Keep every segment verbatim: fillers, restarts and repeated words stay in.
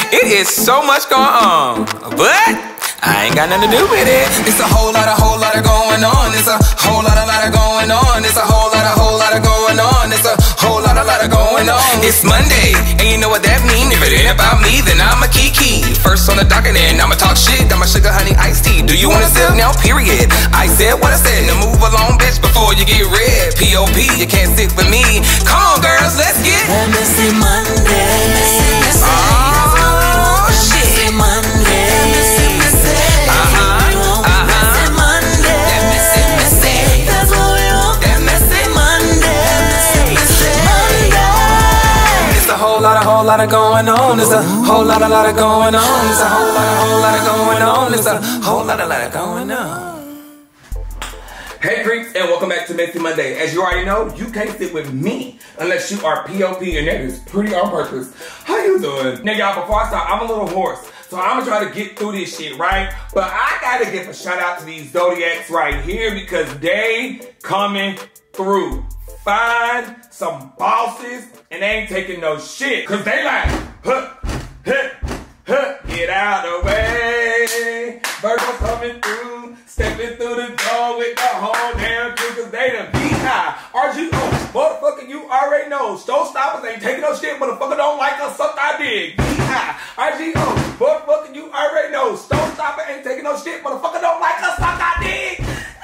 It is so much going on, but I ain't got nothing to do with it. It's a whole lot, a whole lot of going on. It's a whole lot, a lot of going on. It's a whole lot, a whole lot of going on. It's a whole lot, a lot of going on. It's Monday, and you know what that mean? If it ain't about me, then I'm a Kiki. First on the docket, and I'ma talk shit. I'm a sugar honey iced tea. Do you wanna sip now? Period. I said what I said. Now move along, bitch, before you get red. P O P, you can't sit with me. Come on, girls, let's get that messy Monday. Oh shit, Monday. Whole lot, a whole lot of going on. There's a whole lot, a lot of going on. There's a whole lot, a whole lot of going on. There's a whole lot, a lot of going on. Hey freaks, and welcome back to Messy Monday. As you already know, you can't sit with me unless you are P O P, and that is pretty on purpose. How you doing? Now y'all, before I start, I'm a little hoarse, so I'm gonna try to get through this shit, right? But I gotta give a shout out to these Zodiacs right here because they coming through. Find some bosses and they ain't taking no shit. Cause they like, huh, huh, huh, get out of the way. Virgo coming through, stepping through the door with the whole damn crew cause they done beat high. R G O, motherfucker, you already know. Showstoppers ain't taking no shit, motherfucker don't like us, suck I dig. Beat high. R G O, motherfucker, you already know. Showstopper ain't taking no shit, motherfucker don't like us, suck I dig.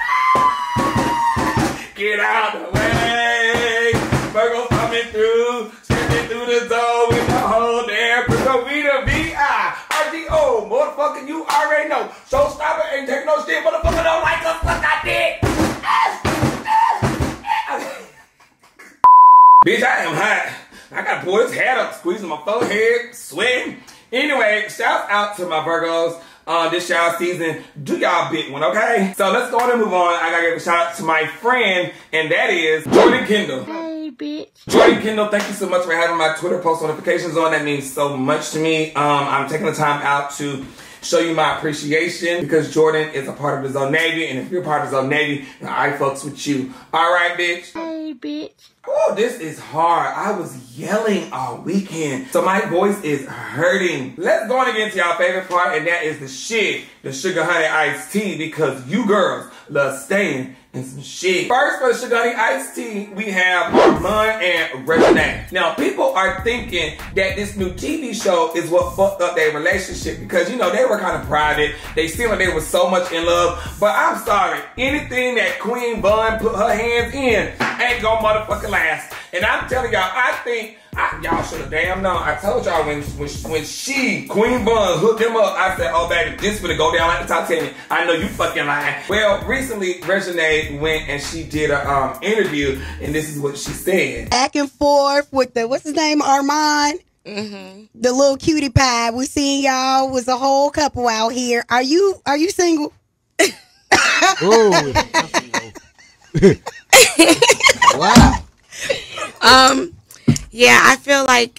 Get out of the way. Virgo coming through, stepping through the door with the whole damn crew. So we the V I, R G O, motherfucker, you already know. Showstopper ain't taking no shit, motherfucker don't like us, suck I dick. Bitch, I am hot. I gotta pull this hat up, squeezing my forehead, sweating. Anyway, shout out to my Virgos. Uh, this y'all season, do y'all big one, okay? So let's go on and move on. I gotta give a shout out to my friend, and that is Jordan Kendall. Hey, bitch. Jordan Kendall, thank you so much for having my Twitter post notifications on. That means so much to me. Um, I'm taking the time out to show you my appreciation because Jordan is a part of the Zone Navy, and if you're a part of the Zone Navy, I fucks with you. All right, bitch. Hey, bitch. Oh, this is hard. I was yelling all weekend, so my voice is hurting. Let's go on and get into y'all favorite part, and that is the shit, the sugar honey iced tea, because you girls love staying in some shit. First, for the sugar honey iced tea, we have Armand and Reginae. Now, people are thinking that this new T V show is what fucked up their relationship because, you know, they were kind of private. They seemed like they were so much in love, but I'm sorry. Anything that Queen Bun put her hands in ain't gonna motherfucking last. And I'm telling y'all, I think y'all should have damn known. I told y'all when, when when she, Queen Bun, hooked him up, I said, oh baby, this finna go down like the Titanic. I know you fucking lying. Well, recently, Reginae went and she did a um, interview, and this is what she said. Back and forth with the, what's his name, Armand? Mm-hmm. The little cutie pie. We seen y'all was a whole couple out here. Are you, are you single? Ooh. Wow. Um, yeah, I feel like,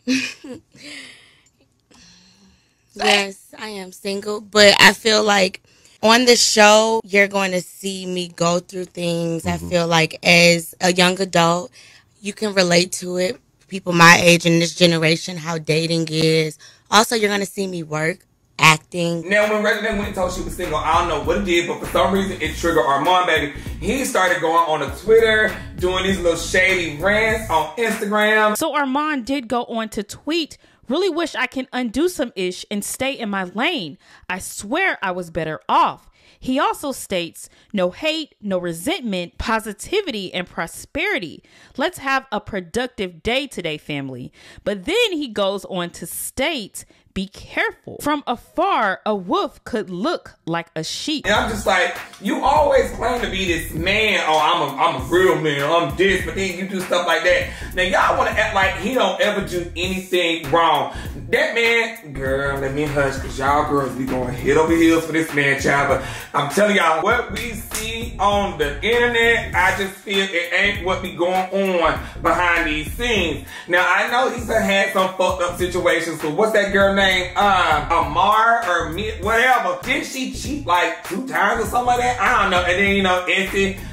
yes, I am single, but I feel like on the show, you're going to see me go through things. Mm-hmm. I feel like as a young adult, you can relate to it. People my age and this generation, how dating is. Also, you're going to see me work. Acting. Now, when Reginae went and told she was single, I don't know what it did, but for some reason it triggered Armand, baby. He started going on the Twitter, doing these little shady rants on Instagram. So Armand did go on to tweet, really wish I can undo some ish and stay in my lane. I swear I was better off. He also states, no hate, no resentment, positivity, and prosperity. Let's have a productive day today, family. But then he goes on to state, be careful. From afar, a wolf could look like a sheep. And I'm just like, you always claim to be this man. Oh, I'm a, I'm a real man. I'm this, but then you do stuff like that. Now, y'all want to act like he don't ever do anything wrong. That man, girl, let me hush, because y'all girls be going head over heels for this man, child. But I'm telling y'all, what we see on the internet, I just feel it ain't what be going on behind these scenes. Now, I know he's had some fucked up situations. So what's that girl name? Um, Amar or me, whatever. Didn't she cheat like two times or something like that? I don't know. And then, you know, Essie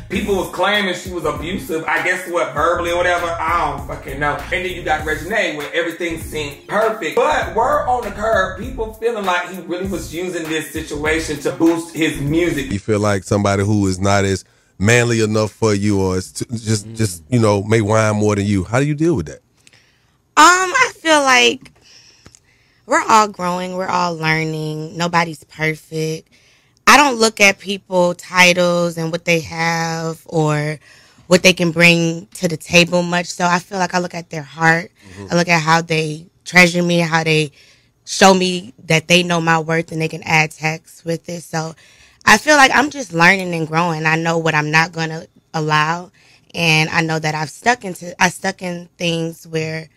people was claiming she was abusive, I guess what, verbally or whatever, I don't fucking know. And then you got Reginae where everything seemed perfect. But word on the curb, people feeling like he really was using this situation to boost his music. You feel like somebody who is not as manly enough for you, or is t- just, just you know, may whine more than you. How do you deal with that? Um, I feel like we're all growing. We're all learning. Nobody's perfect. I don't look at people titles and what they have or what they can bring to the table much. So I feel like I look at their heart. Mm-hmm. I look at how they treasure me, how they show me that they know my worth and they can add text with it. So I feel like I'm just learning and growing. I know what I'm not going to allow. And I know that I've stuck into, I stuck in things where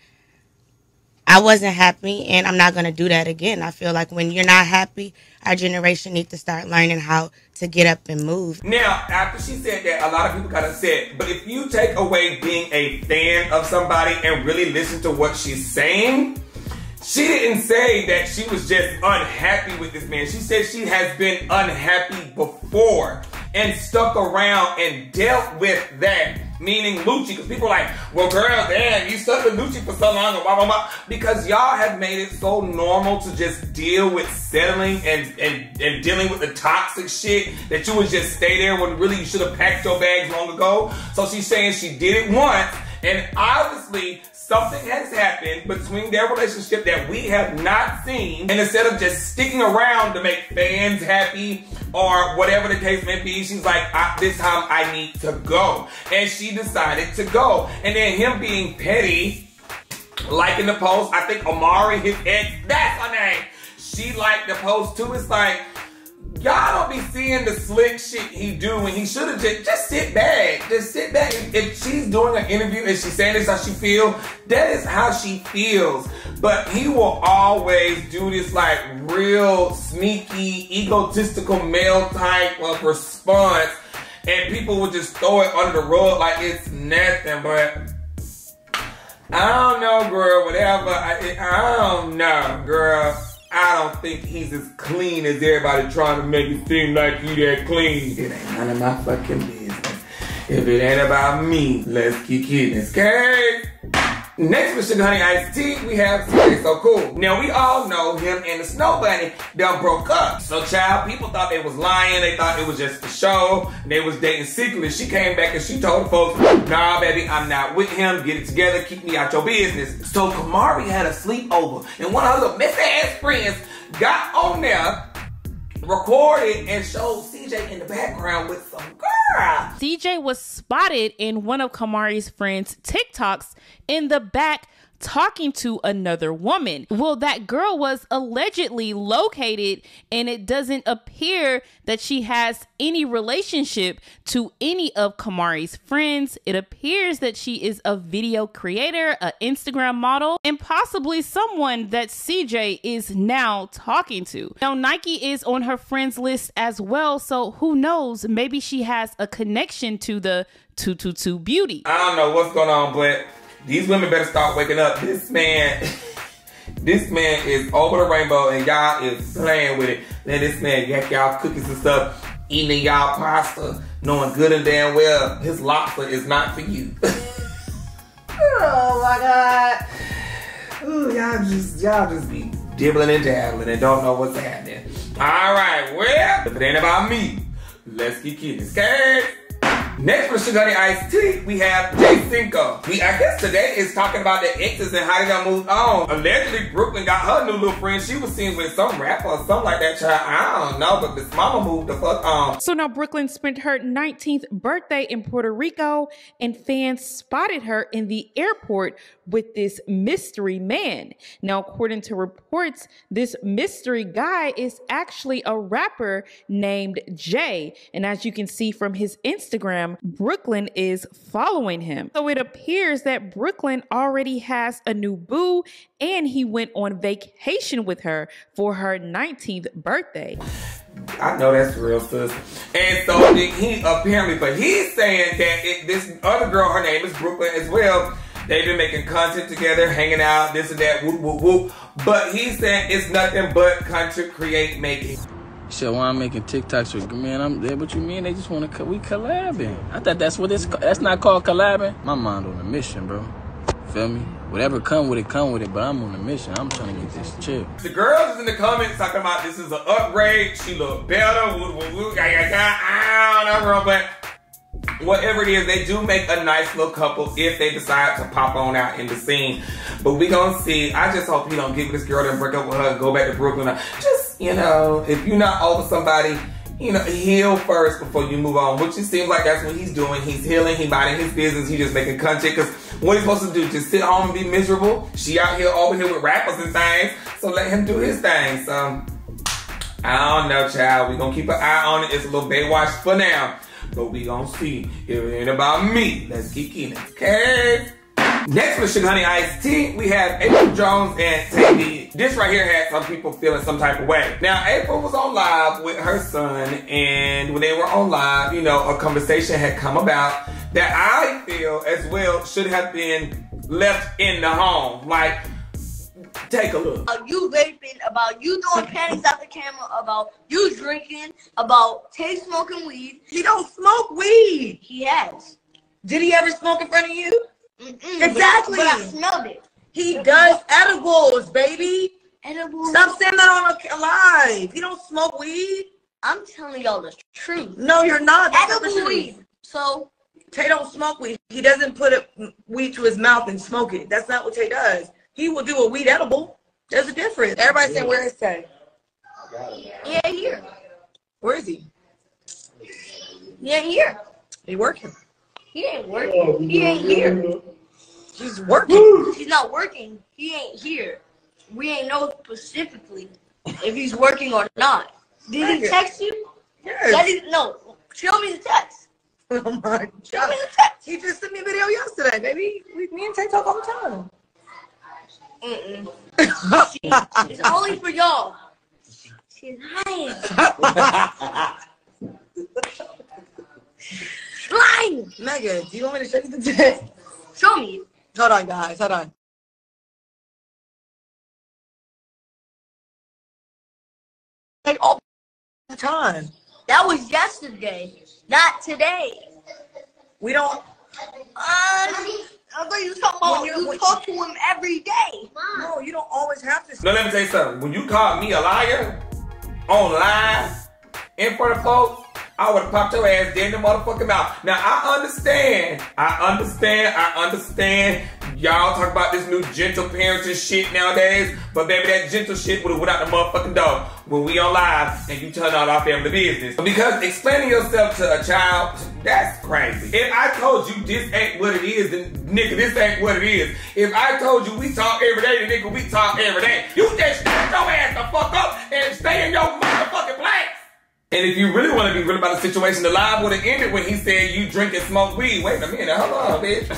I wasn't happy, and I'm not going to do that again. I feel like when you're not happy, our generation needs to start learning how to get up and move. Now, after she said that, a lot of people got upset. But if you take away being a fan of somebody and really listen to what she's saying, she didn't say that she was just unhappy with this man. She said she has been unhappy before and stuck around and dealt with that. Meaning Lucci, because people are like, well, girl, damn, you stuck with Lucci for so long, and blah, blah, blah. Because y'all have made it so normal to just deal with settling and, and, and dealing with the toxic shit that you would just stay there when really you should have packed your bags long ago. So she's saying she did it once, and obviously something has happened between their relationship that we have not seen. And instead of just sticking around to make fans happy or whatever the case may be, she's like, I, this time I need to go. And she decided to go. And then him being petty, liking the post, I think Amari, his ex, that's her name, she liked the post too. It's like, y'all don't be seeing the slick shit he do, and he should have just, just sit back. Just sit back. If, if she's doing an interview and she's saying this how she feel, that is how she feels. But he will always do this like real sneaky, egotistical male type of response, and people will just throw it under the rug like it's nothing. But I don't know, girl, whatever. I, I don't know, girl. I don't think he's as clean as everybody trying to make it seem like he that clean. It ain't none of my fucking business. If it ain't about me, let's keep getting it. Okay? Next with Sugar Honey Iced Tea, we have C J So Cool. Now, we all know him and the Snow Bunny done broke up. So, child, people thought they was lying. They thought it was just a show. And they was dating secretly. She came back and she told the folks, nah, baby, I'm not with him. Get it together. Keep me out your business. So, Kamari had a sleepover. And one of her little messy-ass friends got on there, recorded, and showed C J in the background with some girl. C J was spotted in one of Kamari's friends' TikToks in the back talking to another woman. Well, that girl was allegedly located, and it doesn't appear that she has any relationship to any of Kamari's friends. It appears that she is a video creator, an Instagram model, and possibly someone that C J is now talking to. Now, Nike is on her friends list as well, so who knows? Maybe she has a connection to the two two two Beauty. I don't know what's going on, but these women better start waking up. This man, this man is over the rainbow, and y'all is playing with it. Then this man yak y'all cookies and stuff, eating y'all pasta, knowing good and damn well his lobster is not for you. Oh my God. Ooh, y'all just, y'all just be dibbling and dabbling and don't know what's happening. All right, well, if it ain't about me, let's get kidding. Scared? Next for Sugar Honey Iced Tea, we have Jay Cinco. We, I guess today is talking about the exes and how they done moved on. Allegedly, Brooklyn got her new little friend. She was seen with some rapper or something like that, child. I don't know, but this mama moved the fuck on. So now Brooklyn spent her nineteenth birthday in Puerto Rico, and fans spotted her in the airport with this mystery man. Now, according to reports, this mystery guy is actually a rapper named Jay. And as you can see from his Instagram, Brooklyn is following him. So it appears that Brooklyn already has a new boo, and he went on vacation with her for her nineteenth birthday. I know that's real, sis. And so he apparently, but he's saying that it, this other girl, her name is Brooklyn as well. They've been making content together, hanging out, this and that, whoop, whoop, whoop. But he's saying it's nothing but content create making. Shit, why I'm making TikToks with man? I'm there. What you mean? They just want to we collabing. I thought that's what it's. That's not called collabing. My mind on a mission, bro. Feel me? Whatever come with it, come with it. But I'm on a mission. I'm trying to get this chill. The girls is in the comments talking about this is an upgrade. She look better. Woo, woo, woo, ga, ga, ga. I don't know, girl, but whatever it is, they do make a nice little couple if they decide to pop on out in the scene. But we gonna see. I just hope he don't get with this girl and break up with her and go back to Brooklyn. Just, you know, if you're not over somebody, you know, heal first before you move on, which it seems like that's what he's doing. He's healing, he minding his business, he just making content, because what he's supposed to do, just sit home and be miserable? She out here over here with rappers and things, so let him do his thing. So, I don't know, child. We gonna keep an eye on it. It's a little Baywatch for now, but we gonna see. If it ain't about me, let's keep in it, okay? Next with Sugar Honey Iced Tea, we have April Jones and Tay. This right here had some people feeling some type of way. Now, April was on live with her son, and when they were on live, you know, a conversation had come about that I feel as well should have been left in the home. Like, take a look. About you vaping, about you throwing panties out the camera, about you drinking, about Tay smoking weed. He don't smoke weed. He has. Did he ever smoke in front of you? Mm-mm, Exactly. But, but I smelled it. He does edibles, baby. Edibles. Stop saying that on a live. He don't smoke weed. I'm telling y'all the truth. No, you're not. That's not the Edible truth. weed. So Tay don't smoke weed. He doesn't put a weed to his mouth and smoke it. That's not what Tay does. He will do a weed edible. There's a difference. Everybody saying, where is Tay? he ain't here. Where is he? He ain't here. He working. He ain't working. He ain't here. He's working. He's not working. He ain't here. We ain't know specifically if he's working or not. Did he text you? Yes. That is, no. Show me the text. Oh my Show me God. the text. He just sent me a video yesterday, baby. We, me and Tay talk all the time. Mm-mm. It's only for y'all. She's lying. Lying. Megan, do you want me to show you the text? Show me. Hold on, guys. Hold on. Like all the time. That was yesterday, not today. We don't. Uh, I thought you were talking about When you, you're- when- talk to him every day. No, you don't always have to. Now let me tell you something. When you called me a liar on live in front of folks, I would have popped your ass dead in the motherfucking mouth. Now I understand, I understand, I understand. Y'all talk about this new gentle parenting shit nowadays, but baby, that gentle shit would have went out the motherfucking door when we on live and you turn out our family business. Because explaining yourself to a child, that's crazy. If I told you this ain't what it is, then nigga, this ain't what it is. If I told you we talk every day, then nigga, we talk every day. You just shut your ass the fuck up and stay in your motherfucking place. And if you really want to be real about the situation, the live would have ended when he said you drink and smoke weed. Wait a minute, hold on, bitch.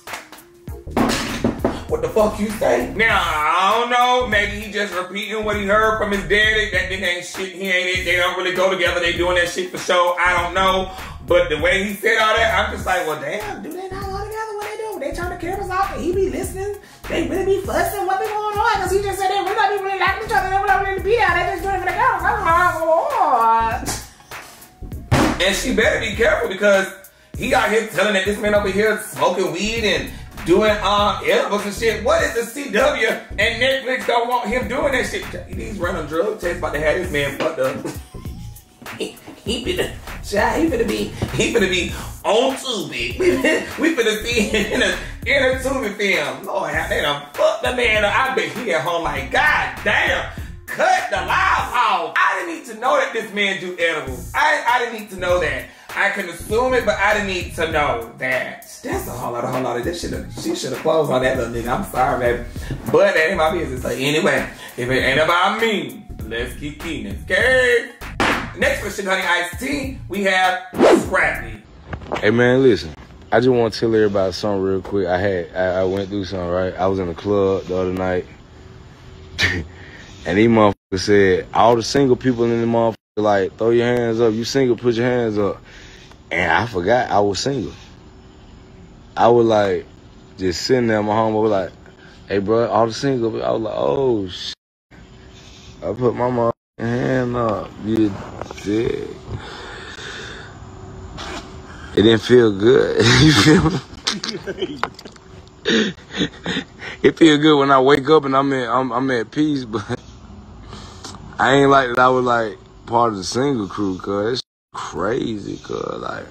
What the fuck you say? Now, I don't know, maybe he just repeating what he heard from his daddy. That nigga ain't shit, he ain't it. They don't really go together, they doing that shit for show. I don't know. But the way he said all that, I'm just like, well, damn, do they not go together? What they do? They turn the cameras off and he be listening. They really be fussing. What be going on? Because he just said they really not be really liking each other. They really really be out. They just doing it for the girls. And she better be careful because he out here telling that this man over here smoking weed and doing uh, edibles and shit. What is the C W and Netflix don't want him doing that shit? These random drug tests about to have this man fucked up. he, he finna, child, he finna be, he finna be on Tubi. We finna see him in a, in a Tubi film. Lord, they done fucked the man up. I bet he at home like, God damn, cut the live off. I didn't need to know that this man do edibles. I, I didn't need to know that. I can assume it, but I didn't need to know that. That's a whole lot, a whole lot of this shit. She should have closed on that little nigga. I'm sorry, baby. But that ain't my business. So anyway, if it ain't about me, let's keep keeping it, okay? Next for Sugar Honey Iced Tea, we have Scrappy. Hey man, listen. I just want to tell everybody something real quick. I had, I, I went through something, right? I was in the club the other night, and these motherfuckers said, all the single people in the motherfucker, like, throw your hands up. You single, put your hands up. And I forgot I was single. I was like, just sitting there, my homie was like, hey bro, all the single, I was like, oh shit. I put my mom Hand up, you dick. It didn't feel good. You feel me? It feel good when I wake up and I'm in, I'm, I'm at peace, but I ain't like that I was like part of the single crew, cause it's crazy, cause like,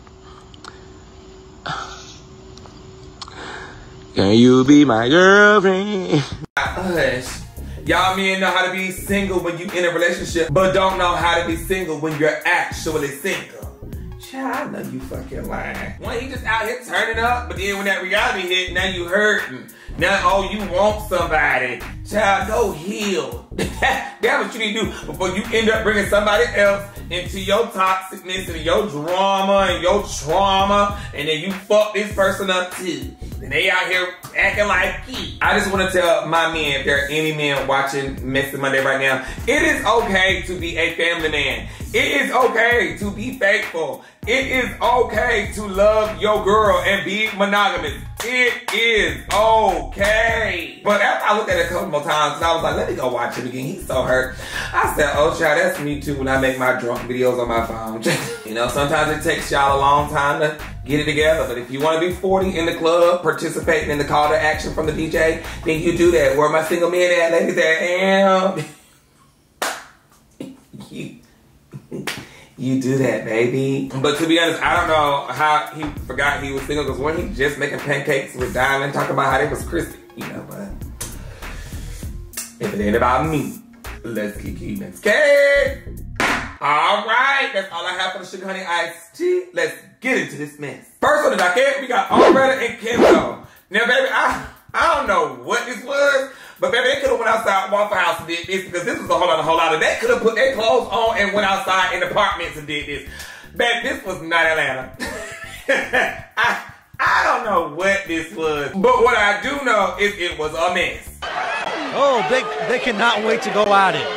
can you be my girlfriend? Hush. Y'all men know how to be single when you in a relationship, but don't know how to be single when you're actually single. Child, I know you fucking lying. When he just out here turning up, but then when that reality hit, now you hurting. Now, oh, you want somebody. Child, go heal. That's what you need to do before you end up bringing somebody else into your toxicness and your drama and your trauma, and then you fuck this person up too. And they out here acting like you. I just want to tell my men, if there are any men watching Messy Monday right now, it is okay to be a family man. It is okay to be faithful. It is okay to love your girl and be monogamous. It is okay. But after I looked at it a couple more times, and I was like, let me go watch it again. He's so hurt. I said, oh, child, that's me too when I make my drunk videos on my phone. You know, sometimes it takes y'all a long time to get it together. But if you want to be forty in the club, participating in the call to action from the D J, then you do that. Where my single men at, ladies at? And you, you do that, baby. But to be honest, I don't know how he forgot he was single, because when he just making pancakes with Diamond, talking about how they was crispy, you know, but if it ain't about me, let's keep keeping it. Okay. All right, that's all I have for the Sugar Honey Iced Tea. Let's get into this mess. First on the docket, we got Alberta and Kimbo. Now, baby, I I don't know what this was, but baby, they could have went outside Waffle House and did this, because this was a whole lot, a whole lot of. They could have put their clothes on and went outside in apartments and did this. Baby, this was not Atlanta. I I don't know what this was, but what I do know is it was a mess. Oh, they they cannot wait to go at it.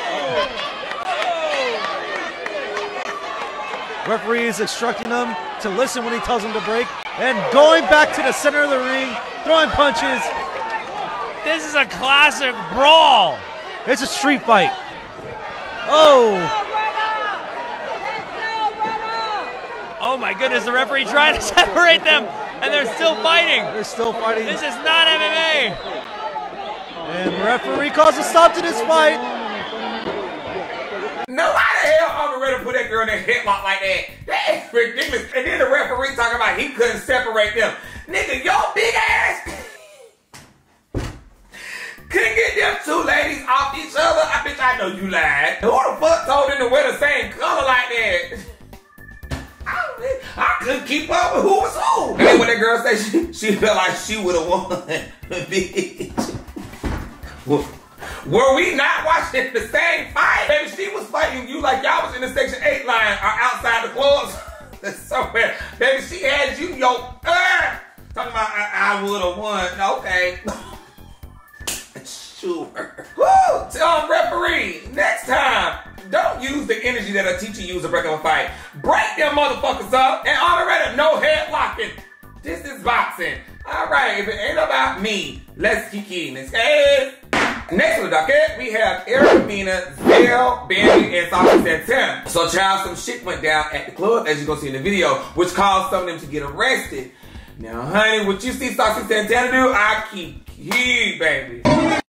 Referee is instructing them to listen when he tells them to break, and going back to the center of the ring, throwing punches. This is a classic brawl. It's a street fight. Oh. Oh my goodness, the referee trying to separate them, and they're still fighting. They're still fighting. This is not M M A. And the referee calls a stop to this fight. No, why the hell Alvarado put that girl in a headlock like that? That is ridiculous. And then the referee talking about he couldn't separate them. Nigga, your big ass couldn't get them two ladies off each other. I bitch, I know you lied. Who the fuck told them to wear the same color like that? I, I couldn't keep up with who was who. And then when that girl said she, she felt like she would have won, bitch. Well, were we not watching the same fight? Baby, she was fighting you like y'all was in the Section eight line or outside the clubs somewhere. Baby, she had you, yo, uh, talking about I, I would have won. Okay. Sure. Woo! Tell referee, next time, don't use the energy that a teacher used to break up a fight. Break them motherfuckers up and already no head locking. This is boxing. All right, if it ain't about me, let's keep eating this. Hey. Next on the docket, we have Erica Mena, Zell, Bambi, and Saucy Santana. So, child, some shit went down at the club, as you're going to see in the video, which caused some of them to get arrested. Now, honey, what you see Saucy Santana do, I keep key, baby.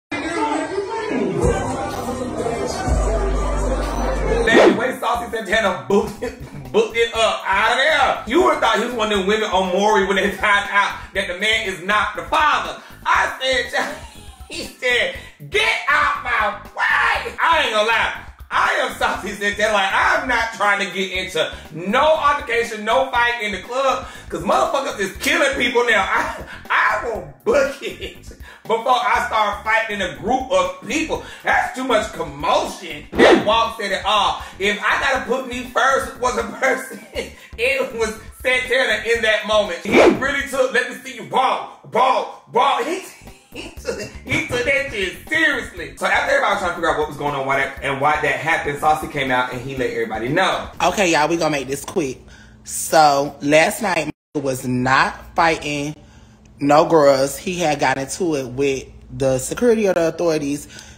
Baby, when Saucy Santana booked it, booked it up out of there, you would have thought he was one of them women on Maury when they found out that the man is not the father. I said, child, he said, get out my way. I ain't gonna lie. I am Saucy Santana. Like, I'm not trying to get into no altercation, no fight in the club, because motherfuckers is killing people now. I, I will book it before I start fighting in a group of people. That's too much commotion. That Walk said it all. If I gotta put me first was a person, it was Santana in that moment. He really took, let me see you ball, ball, ball. He, He took, he took that shit seriously. So after everybody was trying to figure out what was going on why that, and why that happened, Saucy came out and he let everybody know. Okay, y'all, we gonna make this quick. So last night was not fighting no girls. He had got into it with the security of the authorities,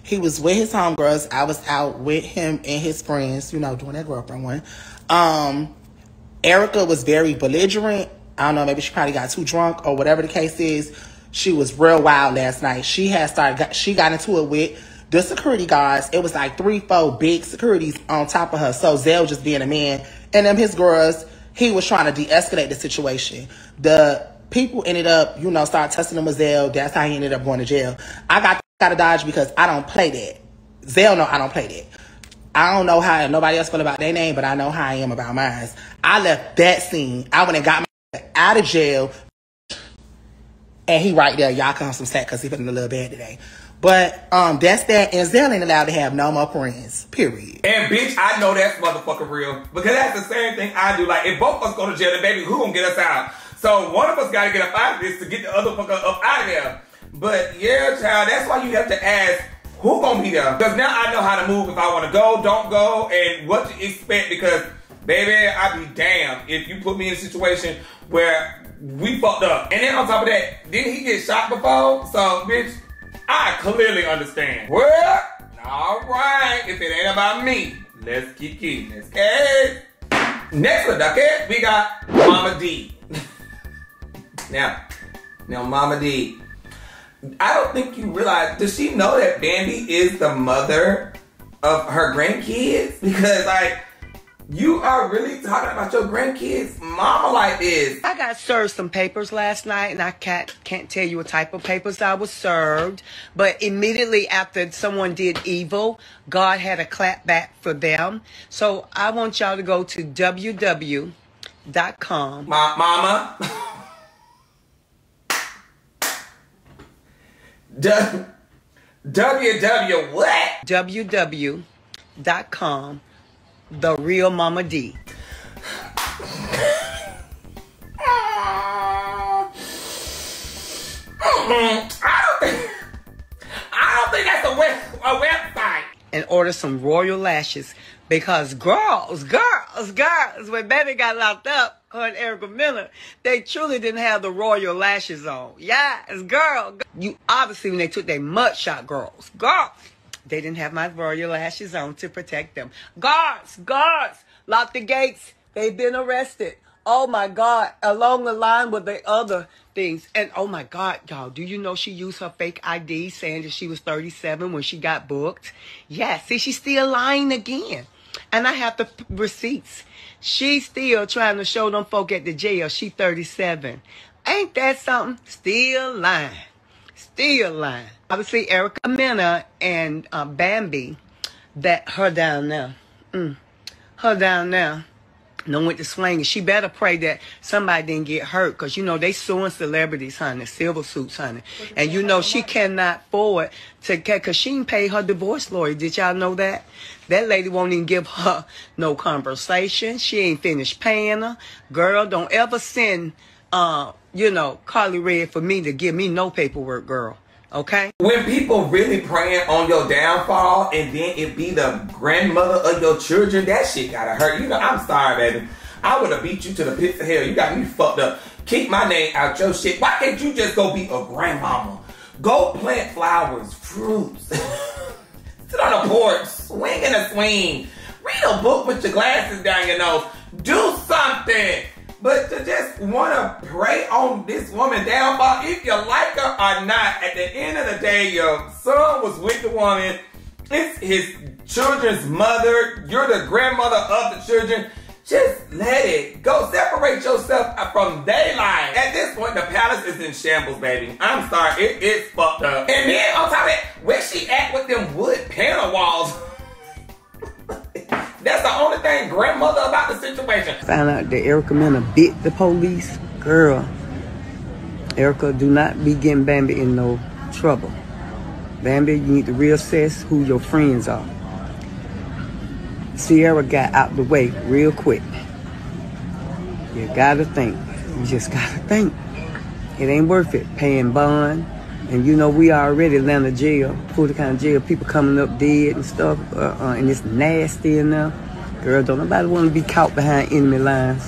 He was with his homegirls. I was out with him and his friends, you know, doing that girlfriend one. Um, Erica was very belligerent. I don't know, maybe she probably got too drunk or whatever the case is. She was real wild last night. She had started, she got into it with the security guards. It was like three, four big securities on top of her. So Zell just being a man, and them his girls, he was trying to de-escalate the situation. The people ended up, you know, started testing him with Zell. That's how he ended up going to jail. I got out of Dodge because I don't play that. Zell know I don't play that. I don't know how nobody else feel about their name, but I know how I am about mine. I left that scene. I went and got my out of jail, and he right there. Y'all come some sack because he feeling a little bad today. But um, that's that. And Zell ain't allowed to have no more friends. Period. And bitch, I know that's motherfucking real because that's the same thing I do. Like if both of us go to jail, then baby, who gonna get us out? So one of us gotta get up out of this to get the other fucker up out of there. But yeah, child, that's why you have to ask who gonna be there. Because now I know how to move if I want to go, don't go, and what to expect. Because baby, I be damned if you put me in a situation where we fucked up. And then on top of that, didn't he get shot before? So bitch, I clearly understand. Well, all right, if it ain't about me, let's keep keeping this. Okay. Next up, okay, we got Mama D. now, now Mama D. I don't think you realize, does she know that Bambi is the mother of her grandkids? Because, like, you are really talking about your grandkids' mama like this. I got served some papers last night, and I can't, can't tell you what type of papers I was served. But immediately after someone did evil, God had a clap back for them. So I want y'all to go to w w w dot com. Ma mama. W W what? w w w dot com. The Real Mama D. I don't think. I don't think that's a web a website. And order some royal lashes because girls, girls, girls, when baby got locked up, her and Erica Miller, they truly didn't have the royal lashes on. Yes, girl. You obviously when they took their mud shot, girls, girls. They didn't have my royal lashes on to protect them. Guards, guards, lock the gates. They've been arrested. Oh, my God. Along the line with the other things. And, oh, my God, y'all, do you know she used her fake I D saying that she was thirty-seven when she got booked? Yeah, see, she's still lying again. And I have the receipts. She's still trying to show them folk at the jail she thirty-seven. Ain't that something? Still lying. Still lying. Obviously, Erica Mena and uh, Bambi, that her down there, mm, her down there, no went to swinging. She better pray that somebody didn't get hurt, because, you know, they suing celebrities, honey, silver suits, honey. And, you know, she cannot afford to, because she didn't pay her divorce lawyer. Did y'all know that? That lady won't even give her no conversation. She ain't finished paying her. Girl, don't ever send, uh, you know, Carly Red for me to give me no paperwork, girl. Okay? When people really praying on your downfall and then it be the grandmother of your children, that shit gotta hurt. You know, I'm sorry, baby. I would have beat you to the pits of hell. You got me fucked up. Keep my name out your shit. Why can't you just go be a grandmama? Go plant flowers, fruits. Sit on a porch, swing in a swing. Read a book with your glasses down your nose. Do something. But to just want to pray on this woman downfall, if you like her or not, at the end of the day, your son was with the woman. It's his children's mother. You're the grandmother of the children. Just let it go. Separate yourself from their life. At this point, the palace is in shambles, baby. I'm sorry. It is fucked up. And then on top of that, where she at with them wood panel walls? That's the only thing grandmother about the situation. Found out that Erica Mena bit the police. Girl, Erica, do not be getting Bambi in no trouble. Bambi, you need to reassess who your friends are. Sierra got out the way real quick. You gotta think. You just gotta think. It ain't worth it paying bond. And you know, we already Atlanta jail, full kind of jail, people coming up dead and stuff, uh, uh, and it's nasty in there. Girl, don't nobody want to be caught behind enemy lines.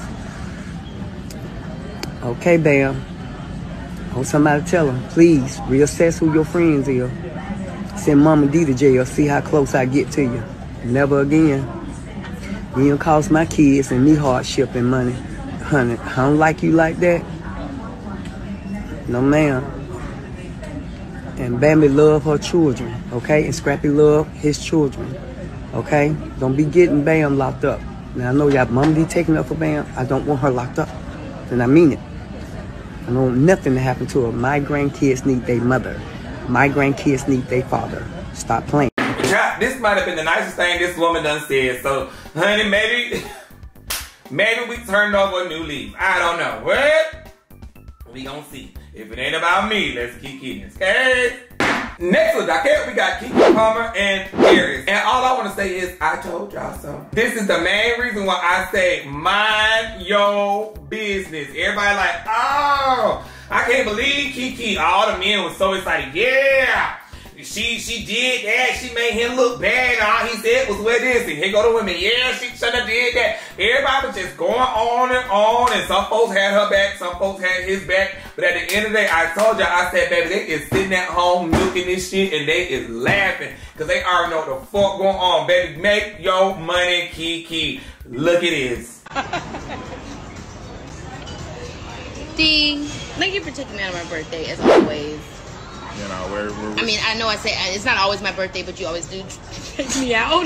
Okay, Bam. Hope somebody tell them, please, reassess who your friends are. Send Mama D to jail, see how close I get to you. Never again. You don't cost my kids and me hardship and money. Honey, I don't like you like that. No, ma'am. And Bambi love her children, okay? And Scrappy love his children, okay? Don't be getting Bam locked up. Now, I know y'all Mama D taking up for Bam. I don't want her locked up. And I mean it. I don't want nothing to happen to her. My grandkids need their mother. My grandkids need their father. Stop playing. This might have been the nicest thing this woman done said. So, honey, maybe, maybe we turned over a new leaf. I don't know. What? We gonna see. If it ain't about me, let's keep keeping it. Okay? Next with Docket, we got Keke Palmer and Aries. And all I want to say is, I told y'all so. This is the main reason why I say, mind your business. Everybody like, oh, I can't believe Keke. All the men was so excited. Yeah. She she did that. She made him look bad. All he said was, "What is it?" Here go the women. Yeah, she should have did that. Everybody was just going on and on, and some folks had her back, some folks had his back. But at the end of the day, I told y'all, I said, baby, they is sitting at home milking this shit, and they is laughing because they already know what the fuck going on. Baby, make your money, Keke. Look at this. D, thank you for taking me out of my birthday, as always. You know, we're, we're, I mean, I know I say it's not always my birthday, but you always do take me out.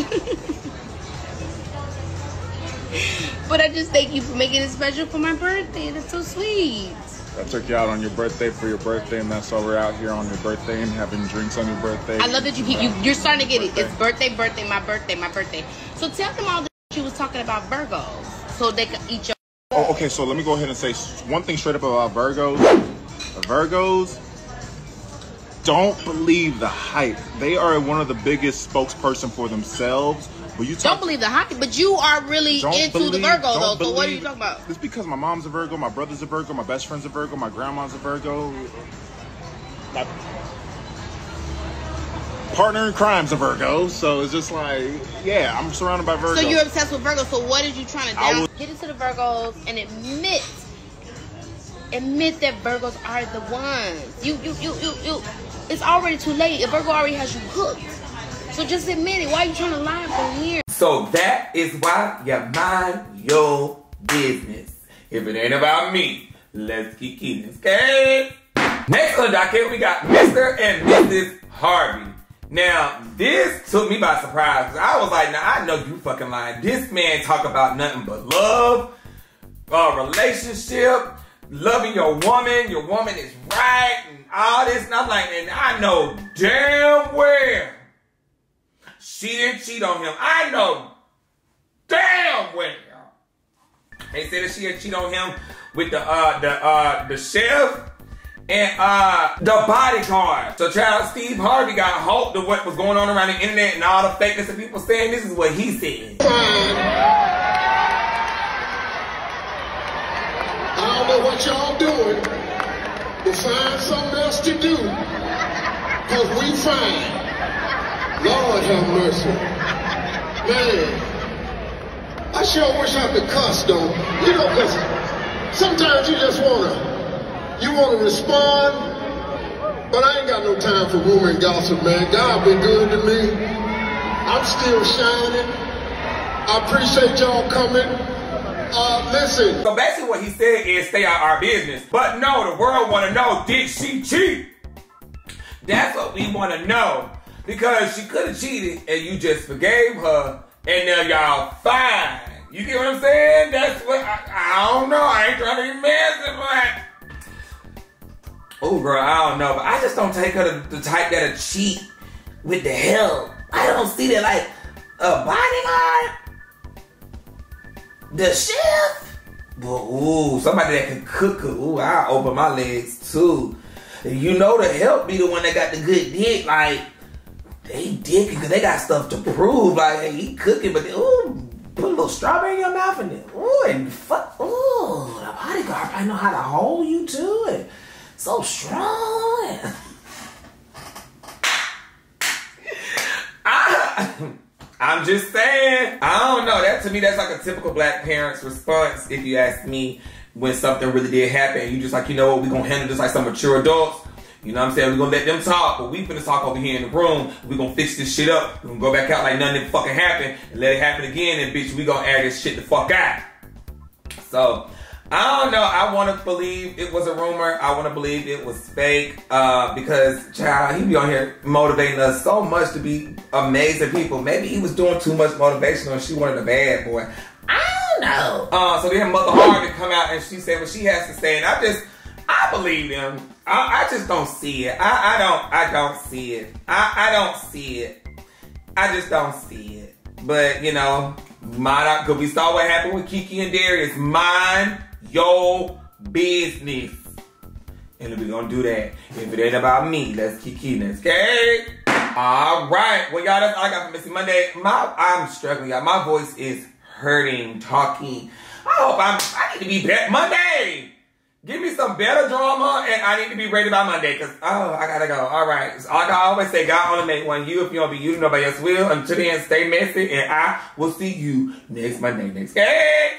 But I just thank you for making it special for my birthday. That's so sweet. I took you out on your birthday for your birthday, and that's why we're out here on your birthday and having drinks on your birthday. I love that you keep, you, you're starting to get it. It's birthday, birthday, my birthday, my birthday. So tell them all that you was talking about Virgos, so they can eat your... Oh, okay, so let me go ahead and say one thing straight up about Virgos. Virgos... Don't believe the hype. They are one of the biggest spokesperson for themselves. But you don't believe the hype, but you are really into believe, the Virgo though. So what are you talking about? It's because my mom's a Virgo, my brother's a Virgo, my best friend's a Virgo, my grandma's a Virgo. My partner in crime's a Virgo. So it's just like, yeah, I'm surrounded by Virgos. So you're obsessed with Virgos. So what is you trying to down? Get into the Virgos and admit, admit that Virgos are the ones. You, you, you, you, you. It's already too late. A Virgo already has you hooked. So just admit it. Why are you trying to lie for years? So that is why you mind your business. If it ain't about me, let's keep keeping this, okay? Next on the docket, we got Mister and Missus Harvey. Now, this took me by surprise. Because I was like, nah, I know you fucking lying. This man talk about nothing but love, uh, relationship, loving your woman. Your woman is right. All this, and I'm like, and I know damn well she didn't cheat on him. I know damn well. They said that she had cheated on him with the uh the uh the chef and uh the bodyguard. So child Steve Harvey got hold of what was going on around the internet and all the fakeness of people saying this is what he said. I don't know what y'all doing. To find something else to do, because we fine. Lord have mercy. Man, I sure wish I could cuss though. You know, because sometimes you just wanna, you wanna respond, but I ain't got no time for rumor and gossip, man. God been good to me. I'm still shining. I appreciate y'all coming. Uh, listen. So basically what he said is stay out our business. But no, the world want to know, did she cheat? That's what we want to know. Because she could have cheated and you just forgave her and now y'all fine. You get what I'm saying? That's what, I, I don't know. I ain't trying to be messy, but... Oh, girl, I don't know. But I just don't take her the, the type that'll cheat with the help. I don't see that like a bodyguard. The chef? But ooh, somebody that can cook. Ooh, I'll open my legs too. You know the help be the one that got the good dick. Like, they dick because they got stuff to prove. Like, hey, he cooking, but they, ooh, put a little strawberry in your mouth and then, ooh, and fuck, ooh, the bodyguard probably know how to hold you to it. So strong. I... I'm just saying, I don't know. That to me, that's like a typical black parent's response, if you ask me, when something really did happen. You just like, you know what, we're going to handle this like some mature adults. You know what I'm saying? We're gonna let them talk, but we finna talk over here in the room. We're gonna fix this shit up. We're gonna go back out like nothing fucking happened and let it happen again, and bitch, we gonna air this shit the fuck out. So, I don't know. I want to believe it was a rumor. I want to believe it was fake uh, because, child, he be on here motivating us so much to be amazing people. Maybe he was doing too much motivation or she wanted a bad boy. I don't know. Uh, so then Mother Harvey come out and she said what she has to say, and I just, I believe them. I, I just don't see it. I, I don't, I don't see it. I, I don't see it. I just don't see it. But, you know, mind, because we saw what happened with Kiki and Darius. Mind your business. And we're gonna do that. If it ain't about me, let's Kiki next. Okay? Alright. Well, y'all, that's all I got for Missy Monday. My, I'm struggling, y'all. My voice is hurting, talking. I hope I'm, I need to be better Monday. Give me some better drama, and I need to be ready by Monday, because, oh, I gotta go. All right. So like I always say, God only make one you. If you don't be you, nobody else will. Until then, stay messy, and I will see you next Monday. Next day.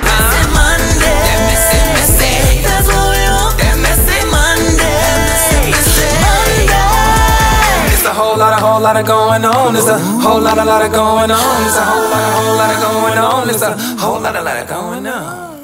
That's what we want. That messy Monday. Monday. It's a whole lot, a whole lot of going on. It's a whole lot, a lot of going on. It's a whole lot, a whole lot of going on. It's a whole lot, a lot of going on.